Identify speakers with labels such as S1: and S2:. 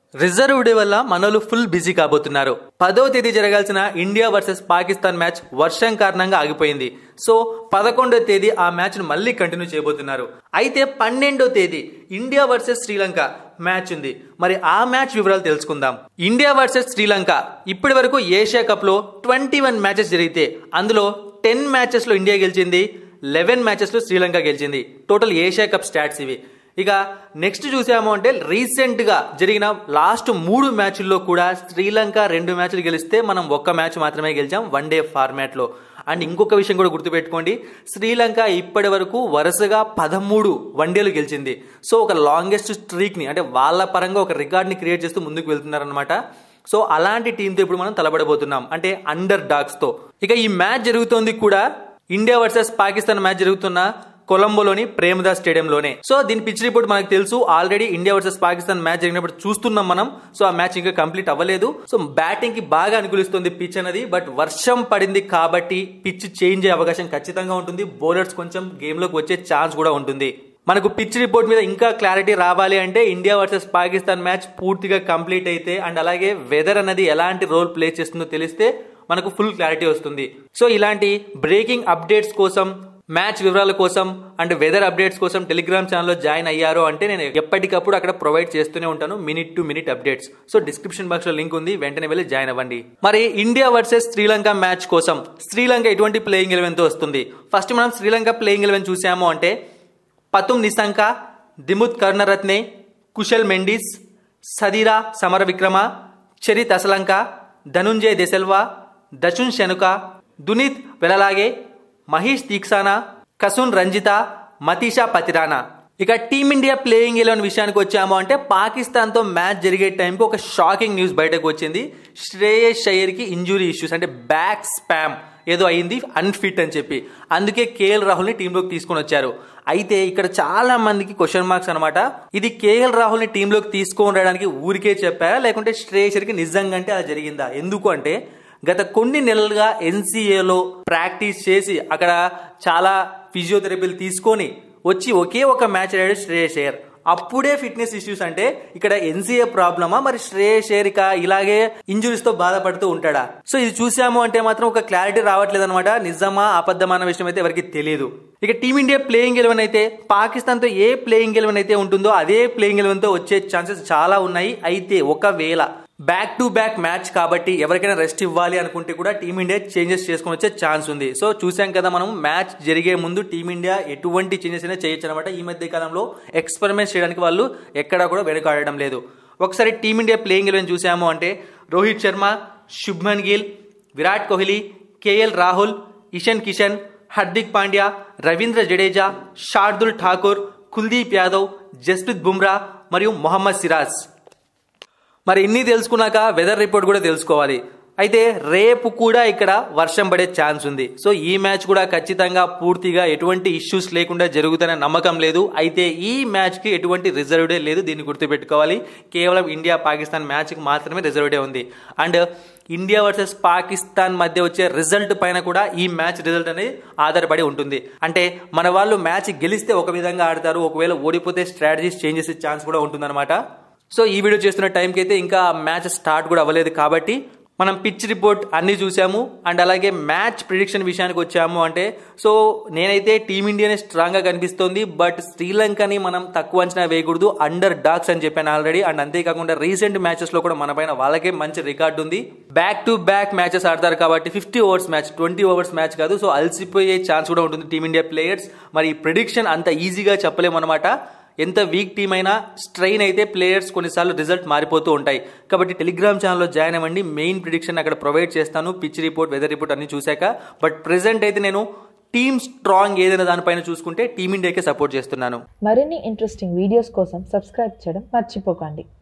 S1: Reserve day వల్ల మనోళ్ళు full busy కాబోతున్నారు. 10వ తేదీ జరగాల్సిన ఇండియా వర్సెస్ పాకిస్తాన్ మ్యాచ్ వర్షం కారణంగా ఆగిపోయింది. సో 11వ తేదీ ఆ మ్యాచ్ ను మళ్ళీ కంటిన్యూ చేయబోతున్నారు. అయితే 12వ తేదీ ఇండియా వర్సెస్ శ్రీలంక మ్యాచ్ ఉంది. మరి ఆ మ్యాచ్ వివరాలు తెలుసుకుందాం. ఇండియా వర్సెస్ శ్రీలంక ఇప్పటి వరకు ఏషియా కప్ లో 21 మ్యాచెస్ జరిగితే అందులో 10 మ్యాచెస్ లో ఇండియా గెలిచింది, 11 మ్యాచెస్ లో శ్రీలంక గెలిచింది. టోటల్ ఏషియా కప్ స్టాట్స్ ఇవి. ఇక నెక్స్ట్ చూసాము అంటే రీసెంట్ గా జరిగిన లాస్ట్ 3 మ్యాచ్ల్లో కూడా శ్రీలంక 2 మ్యాచ్లు గెలిస్తే మనం 1 మ్యాచ్ మాత్రమే గెలిచాం వన్ డే ఫార్మాట్ లో. అండ్ ఇంకొక విషయం కూడా గుర్తుపెట్టుకోండి, శ్రీలంక ఇప్పటి వరకు వరుసగా 13 వన్డేలు గెలిచింది. సో ఒక లాంగెస్ట్ స్ట్రీక్ ని అంటే వాళ్ళ పరంగా ఒక రికార్డ్ ని క్రియేట్ చేస్తూ ముందుకు వెళ్తున్నారనమాట. సో అలాంటి టీంతో ఇప్పుడు మనం తలబడబోతున్నాం, అంటే అండర్ డాగ్స్ తో. ఇక ఈ మ్యాచ్ జరుగుతోంది కూడా ఇండియా వర్సెస్ పాకిస్తాన్ మ్యాచ్ జరుగుతున్న కొలంబోలోని ప్రేమదాస్ స్టేడియంలోనే. సో దీని పిచ్ రిపోర్ట్ మనకు తెలుసు, already India versus Pakistan match జరిగినప్పుడు చూస్తున్నాం మనం. సో ఆ మ్యాచ్ ఇంకా కంప్లీట్ అవ్వలేదు. సో బ్యాటింగ్ కి బాగా అనుకూలిస్తుంది పిచ్ అనేది. బట్ వర్షం పడింది కాబట్టి పిచ్ చేంజ్ అయ్యే అవకాశం ఖచ్చితంగా ఉంటుంది. బౌలర్స్ కొంచెం గేమ్ లోకి వచ్చే ఛాన్స్ కూడా ఉంటుంది. మనకు పిచ్ రిపోర్ట్ మీద ఇంకా క్లారిటీ రావాలి అంటే ఇండియా వర్సెస్ పాకిస్తాన్ మ్యాచ్ పూర్తిగా కంప్లీట్ అయితే అండ్ అలాగే వెదర్ అనేది ఎలాంటి రోల్ ప్లే చేస్తుందో తెలిస్తే మనకు ఫుల్ క్లారిటీ వస్తుంది. సో ఇలాంటి బ్రేకింగ్ అప్డేట్స్ కోసం, మ్యాచ్ వివరాల కోసం అండ్ వెదర్ అప్డేట్స్ కోసం టెలిగ్రామ్ ఛానల్లో జాయిన్ అయ్యారు అంటే నేను ఎప్పటికప్పుడు అక్కడ ప్రొవైడ్ చేస్తూనే ఉంటాను minute to minute updates. So description box లో లింక్ ఉంది, వెంటనే వెళ్ళి జాయిన్ అవ్వండి. మరి ఇండియా వర్సెస్ శ్రీలంక మ్యాచ్ కోసం శ్రీలంక ఎటువంటి ప్లేయింగ్ 11 తో వస్తుంది? ఫస్ట్ మనం శ్రీలంక ప్లేయింగ్ 11 చూసాము అంటే పతుమ్ నిసంక, దిముత్ కరుణరత్నే, కుశల్ మెండిస్, సదీరా సమర విక్రమ, చరిత్ అసలంక, ధనుంజయ్ దెసెల్వా, దచున్ షెనుక, దునీత్ వెలలాగే, మహేష్ తీక్సానా, కసున్ రంజిత, మతీషా పతిరానా. ఇక టీమిండియా ప్లేయింగ్ 11 విషయానికి వచ్చాము అంటే పాకిస్తాన్ తో మ్యాచ్ జరిగే టైంకి ఒక షాకింగ్ న్యూస్ బయటకు వచ్చింది. శ్రేయస్ అయ్యర్ కి ఇంజురీ ఇష్యూస్, అంటే బ్యాక్ స్పామ్ ఏదో అయింది, అన్ఫిట్ అని చెప్పి. అందుకే కేఎల్ రాహుల్ ని టీంలోకి తీసుకొని వచ్చారు. అయితే ఇక్కడ చాలా మందికి క్వశ్చన్ మార్క్స్ అనమాట. ఇది కేఎల్ రాహుల్ ని టీంలోకి తీసుకొని రావడానికి ఊరికే చెప్పారా, లేకుంటే శ్రేయస్ అయ్యర్ కి నిజంగా అంటే అలా జరిగిందా? ఎందుకు అంటే గత కొన్ని నెలలుగా ఎన్సీఏలో ప్రాక్టీస్ చేసి అక్కడ చాలా ఫిజియోథెరపీలు తీసుకొని వచ్చి ఒకే ఒక మ్యాచ్ ఆడాడు శ్రేయస్ అయ్యర్. అప్పుడే ఫిట్నెస్ ఇష్యూస్ అంటే ఇక్కడ ఎన్సీఏ ప్రాబ్లమా, మరి శ్రేయస్ అయ్యర్ ఇక ఇలాగే ఇంజురీస్ తో బాధపడుతూ ఉంటాడా? సో ఇది చూసాము అంటే మాత్రం ఒక క్లారిటీ రావట్లేదు అనమాట. నిజమా అబద్ధమా అన్న విషయం అయితే ఎవరికి తెలియదు. ఇక టీమిండియా ప్లేయింగ్ 11 అయితే పాకిస్తాన్ తో ఏ ప్లేయింగ్ 11 అయితే ఉంటుందో అదే ప్లేయింగ్ 11 తో వచ్చే ఛాన్సెస్ చాలా ఉన్నాయి. అయితే ఒకవేళ బ్యాక్ టు బ్యాక్ మ్యాచ్ కాబట్టి ఎవరికైనా రెస్ట్ ఇవ్వాలి అనుకుంటే కూడా టీమిండియా చేంజెస్ చేసుకుని వచ్చే ఛాన్స్ ఉంది. సో చూసాం కదా మనం, మ్యాచ్ జరిగే ముందు టీమిండియా ఎటువంటి చేంజెస్ అయినా చేయొచ్చు అనమాట. ఈ మధ్య కాలంలో ఎక్స్పెరిమెంట్స్ చేయడానికి వాళ్ళు ఎక్కడా కూడా వెనుకాడడం లేదు. ఒకసారి టీమిండియా ప్లేయింగ్ 11 చూసాము అంటే రోహిత్ శర్మ, శుభ్మన్ గిల్, విరాట్ కోహ్లీ, కేఎల్ రాహుల్, ఇషాన్ కిషన్, హార్దిక్ పాండ్యా, రవీంద్ర జడేజా, శార్దుల్ ఠాకూర్, కుల్దీప్ యాదవ్, జస్ప్రీత్ బుమ్రా మరియు మొహమ్మద్ సిరాజ్. మరి ఇన్ని తెలుసుకున్నాక వెదర్ రిపోర్ట్ కూడా తెలుసుకోవాలి. అయితే రేపు కూడా ఇక్కడ వర్షం పడే ఛాన్స్ ఉంది. సో ఈ మ్యాచ్ కూడా ఖచ్చితంగా పూర్తిగా ఎటువంటి ఇష్యూస్ లేకుండా జరుగుతున్న నమ్మకం లేదు. అయితే ఈ మ్యాచ్ కి ఎటువంటి రిజర్వ్ డే లేదు, దీన్ని గుర్తుపెట్టుకోవాలి. కేవలం ఇండియా పాకిస్తాన్ మ్యాచ్ కి మాత్రమే రిజర్వ్ డే ఉంది. అండ్ ఇండియా వర్సెస్ పాకిస్తాన్ మధ్య వచ్చే రిజల్ట్ పైన కూడా ఈ మ్యాచ్ రిజల్ట్ అనేది ఆధారపడి ఉంటుంది. అంటే మన వాళ్ళు మ్యాచ్ గెలిస్తే ఒక విధంగా ఆడతారు, ఒకవేళ ఓడిపోతే స్ట్రాటజీస్ చేంజ్ చేసే ఛాన్స్ కూడా ఉంటుందన్నమాట. సో ఈ వీడియో చేస్తున్న టైంకి అయితే ఇంకా మ్యాచ్ స్టార్ట్ కూడా అవ్వలేదు కాబట్టి మనం పిచ్ రిపోర్ట్ అన్ని చూసాము. అండ్ అలాగే మ్యాచ్ ప్రిడిక్షన్ విషయానికి వచ్చాము అంటే సో నేనైతే టీమిండియానే స్ట్రాంగ్ గా కనిపిస్తోంది. బట్ శ్రీలంకని మనం తక్కువ అంచనా వేయకూడదు, అండర్ డాగ్స్ అని చెప్పాను ఆల్రెడీ. అండ్ అంతేకాకుండా రీసెంట్ మ్యాచెస్ లో కూడా మన పైన వాళ్ళకే మంచి రికార్డు ఉంది. బ్యాక్ టు బ్యాక్ మ్యాచెస్ ఆడతారు కాబట్టి 50 ఓవర్స్ మ్యాచ్, 20 ఓవర్స్ మ్యాచ్ కాదు. సో అలసిపోయే ఛాన్స్ కూడా ఉంటుంది టీమిండియా ప్లేయర్స్. మరి ప్రిడిక్షన్ అంత ఈజీగా చెప్పలేము అనమాట. ఎంత వీక్ టీమ్ అయినా స్ట్రెయిన్ అయితే ప్లేయర్స్ కొన్నిసార్లు రిజల్ట్ మారిపోతూ ఉంటాయి. కాబట్టి టెలిగ్రామ్ ఛానల్లో జాయిన్ అవ్వండి, మెయిన్ ప్రిడిక్షన్ అక్కడ ప్రొవైడ్ చేస్తాను, పిచ్ రిపోర్ట్, వెదర్ రిపోర్ట్ అన్ని చూశాక. బట్ ప్రెసెంట్ అయితే నేను టీమ్ స్ట్రాంగ్ ఏదైనా దానిపైన చూసుకుంటే టీమిండియాకే సపోర్ట్ చేస్తున్నాను.
S2: మరిన్ని ఇంట్రెస్టింగ్ వీడియోస్ కోసం సబ్స్క్రైబ్ చేయడం మర్చిపోకండి.